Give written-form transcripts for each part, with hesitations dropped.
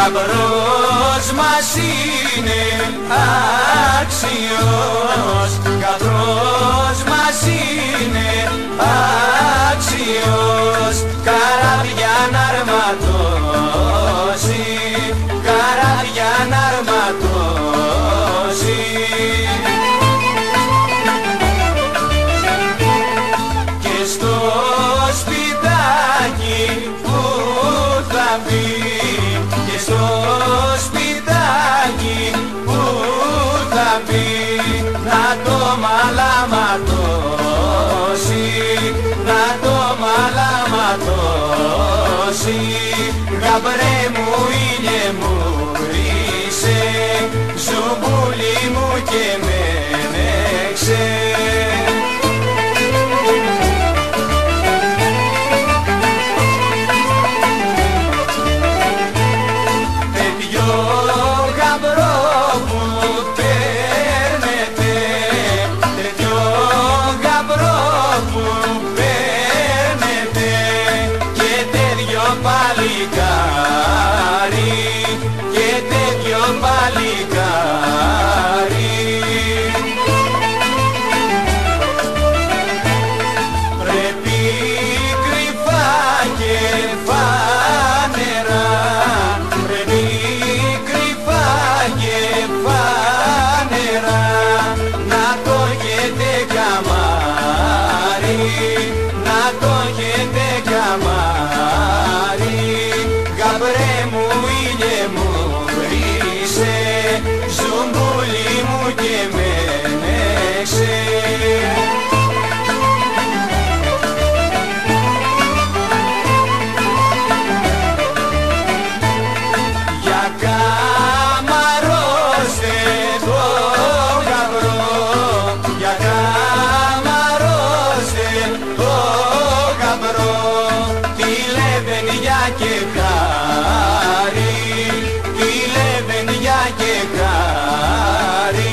γαμπρός μας είναι άξιος, γαμπρός μας είναι άξιος, καράβια να αρματώσει, καράβια να αρματώσει. Και στο σπιτάκι που θα μπει, και στο σπιτάκι που θα μπει, να το μαλαματώσει, να το μαλαματώσει. Γαμπρέ μου, ήλιε μου, είσαι ζουμπούλι μου και με νέξε. Τέτοιο γαμπρό που παίρνετε, τέτοιο γαμπρό που παίρνετε, και τέτοιο παλικάρι, και τέτοιο παλικάρι. Πρέπει κρυφά και φανερά, πρέπει κρυφά και φανερά, να το έχετε καμάρι, να το έχετε καμάρι. Γαμπρέ μου, ήλιε μου, είσαι ζουμπούλι μου και με νέξε. Για καμαρώστε το γαμπρό, για καμαρώστε το γαμπρό, τη λεβενιά και χάρη, τη λεβενιά και χάρη.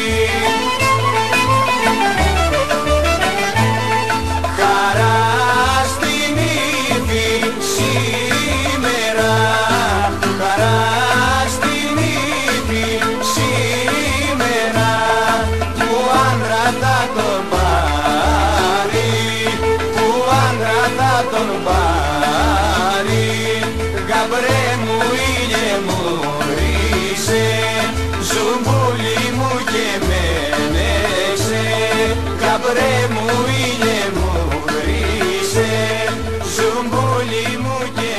Χαρά στην ύφη σήμερα, χαρά στην ύφη σήμερα, που άντρα θα τον πάρει, που άντρα θα τον πάρει. Γαμπρέ μου, ήλιε μου, είσαι ζουμπούλι μου και με νέξε. Γαμπρέ μου, ήλιε μου, είσαι ζουμπούλι μου και